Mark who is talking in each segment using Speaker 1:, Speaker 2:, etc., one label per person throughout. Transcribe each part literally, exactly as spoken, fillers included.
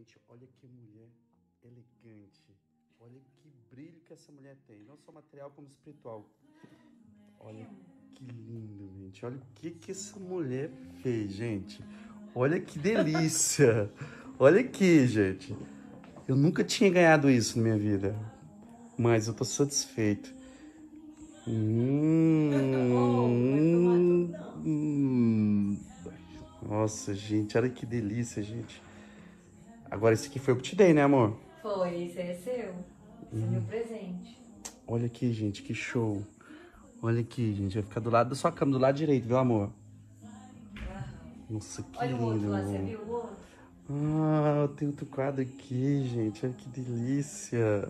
Speaker 1: Gente, olha que mulher elegante. Olha que brilho que essa mulher tem. Não só material, como espiritual. Olha que lindo, gente. Olha o que que essa mulher fez, gente. Olha que delícia. Olha aqui, gente. Eu nunca tinha ganhado isso na minha vida. Mas eu tô satisfeito. Hum, hum. Nossa, gente. Olha que delícia, gente. Agora esse aqui foi o que eu te dei, né, amor?
Speaker 2: Foi, esse é seu. Esse é meu presente.
Speaker 1: Olha aqui, gente, que show. Olha aqui, gente, vai ficar do lado da sua cama, do lado direito, viu, amor? Nossa, que
Speaker 2: Olha
Speaker 1: lindo.
Speaker 2: o outro lá, você viu o outro?
Speaker 1: Ah, tem outro quadro aqui, gente. Olha que delícia.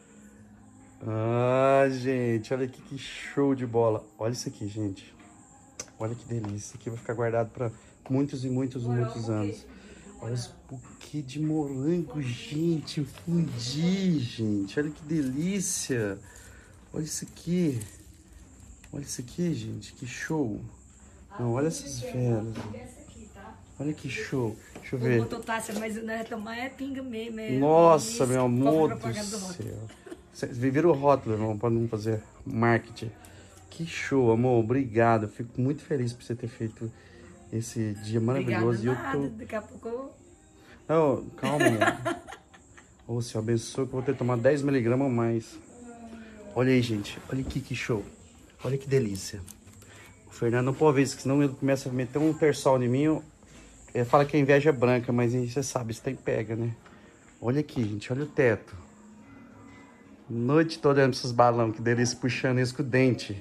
Speaker 1: Ah, gente, olha aqui que show de bola. Olha isso aqui, gente. Olha que delícia. Isso aqui vai ficar guardado para muitos e muitos e muitos anos. Olha os buquê de morango, gente. Eu fundi, gente. Olha que delícia. Olha isso aqui. Olha isso aqui, gente. Que show. Não, olha essas velas. Olha que show. Deixa eu ver.
Speaker 2: Botou taça, mas não é tomar, é pinga mesmo. É
Speaker 1: Nossa,
Speaker 2: isso,
Speaker 1: meu amor do
Speaker 2: propaganda do
Speaker 1: céu. Vocês viram o rótulo, irmão, para não fazer marketing. Que show, amor. Obrigado. Eu fico muito feliz por você ter feito esse dia maravilhoso.
Speaker 2: Obrigada, nada.
Speaker 1: E eu tô...
Speaker 2: Daqui a pouco eu...
Speaker 1: Não, calma, amor. Ô, Senhor, abençoe que eu vou ter que tomar dez miligramas a mais. Olha aí, gente. Olha aqui que show. Olha que delícia. O Fernando não pode ver isso, senão ele começa a meter um terçol em mim. Ele fala que a inveja é branca, mas você sabe, isso tem pega, né? Olha aqui, gente. Olha o teto. Noite toda olhando esses balões, que delícia, puxando isso com o dente.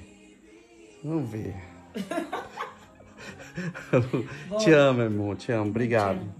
Speaker 1: Vamos ver. Te amo, irmão. Te amo. Obrigado.